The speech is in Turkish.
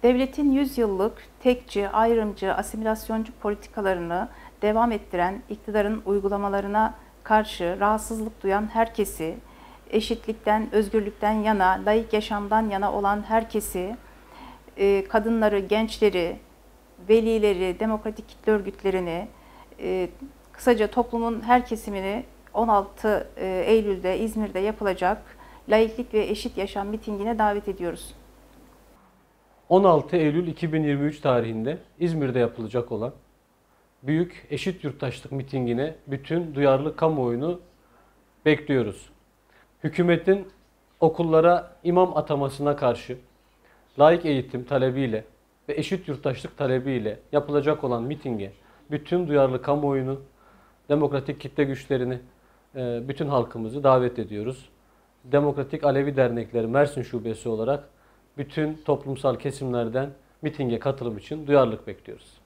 Devletin 100 yıllık tekçi, ayrımcı, asimilasyoncu politikalarını devam ettiren iktidarın uygulamalarına karşı rahatsızlık duyan herkesi, eşitlikten, özgürlükten yana, laik yaşamdan yana olan herkesi, kadınları, gençleri, velileri, demokratik kitle örgütlerini, kısaca toplumun her kesimini 16 Eylül'de İzmir'de yapılacak laiklik ve eşit yaşam mitingine davet ediyoruz. 16 Eylül 2023 tarihinde İzmir'de yapılacak olan Büyük Eşit Yurttaşlık mitingine bütün duyarlı kamuoyunu bekliyoruz. Hükümetin okullara imam atamasına karşı laik eğitim talebiyle ve eşit yurttaşlık talebiyle yapılacak olan mitinge bütün duyarlı kamuoyunu, demokratik kitle güçlerini, bütün halkımızı davet ediyoruz. Demokratik Alevi Dernekleri Mersin Şubesi olarak bütün toplumsal kesimlerden mitinge katılım için duyarlılık bekliyoruz.